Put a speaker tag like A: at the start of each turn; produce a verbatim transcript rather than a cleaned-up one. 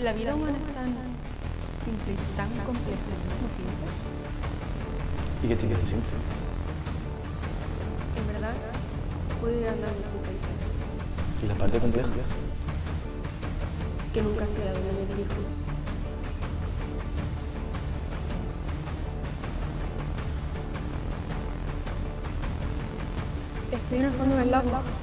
A: La vida humana es tan simple y tan compleja al mismo tiempo.
B: ¿Y qué tiene de simple?
A: En verdad, puedo ir andando sin pensar.
B: ¿Y la parte compleja?
A: Que nunca sé a dónde me dirijo.
C: Estoy en el fondo del lago.